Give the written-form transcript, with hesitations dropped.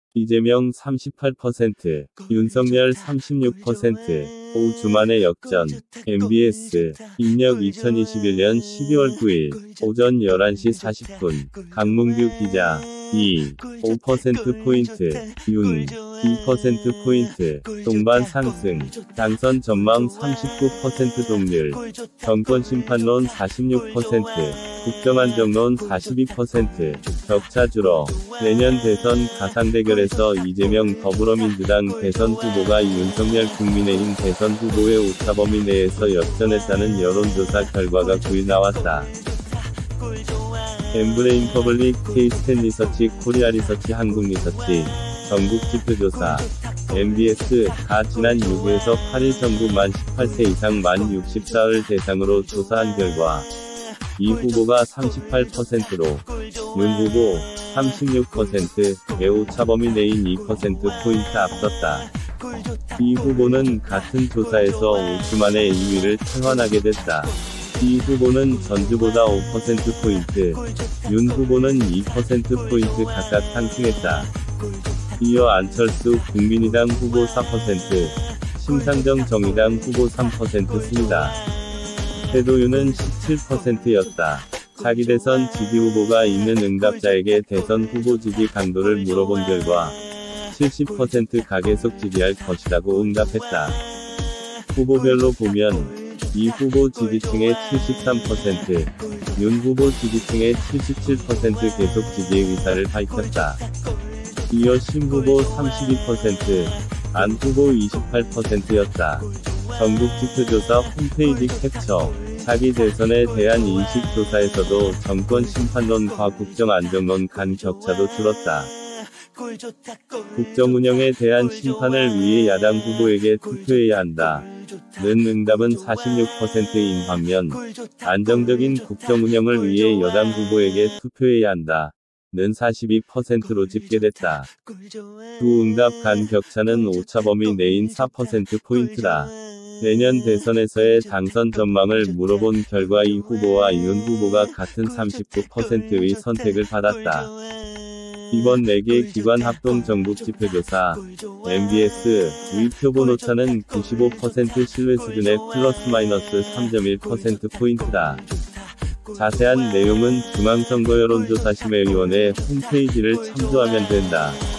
이재명 38%, 윤석열 36%, 5주 만의 역전. MBS, 입력 2021년 12월 9일, 오전 11시 40분, 강문규 기자, 5%포인트, 윤, 2%포인트, 동반 상승, 당선 전망 39% 동률, 정권심판론 46%, 국정안정론 42%, 격차 줄어. 내년 대선 가상대결에서 이재명 더불어민주당 대선 후보가 윤석열 국민의힘 대선 후보의 오차범위 내에서 역전했다는 여론조사 결과가 9일 나왔다. 엠브레인 퍼블릭, K-스탠 리서치, 코리아 리서치, 한국 리서치, 전국 지표조사. MBS가 지난 6일에서 8일 전국 만 18세 이상 만 64을 대상으로 조사한 결과 이 후보가 38%로 윤 후보 36%의 오차범위 내인 2%포인트 앞섰다. 이 후보는 같은 조사에서 5주 만에 2위를 탈환하게 됐다. 이 후보는 전주보다 5%포인트, 윤 후보는 2%포인트 각각 상승했다. 이어 안철수 국민의당 후보 4%, 심상정 정의당 후보 3% 승이다. 태도윤은 17%였다. 자기 대선 지지 후보가 있는 응답자에게 대선 후보 지지 강도를 물어본 결과 70%가 계속 지지할 것이라고 응답했다. 후보별로 보면 이 후보 지지층의 73%, 윤 후보 지지층의 77% 계속 지지 의사를 밝혔다. 이어 심 후보 32%, 안 후보 28%였다. 전국 지표조사 홈페이지 캡처. 자기 대선에 대한 인식조사에서도 정권 심판론과 국정안정론 간 격차도 줄었다. 국정운영에 대한 심판을 위해 야당 후보에게 투표해야 한다. 는 응답은 46%인 반면 안정적인 국정운영을 위해 여당 후보에게 투표해야 한다. 는 42%로 집계됐다. 두 응답 간 격차는 오차범위 내인 4%포인트다. 내년 대선에서의 당선 전망을 물어본 결과 이 후보와 윤 후보가 같은 39%의 선택을 받았다. 이번 4개 기관 합동 전국 지표조사 MBS의 표본 오차는 95% 신뢰 수준의 플러스 마이너스 3.1%포인트다. 자세한 내용은 중앙선거여론조사심의위원회 홈페이지를 참조하면 된다.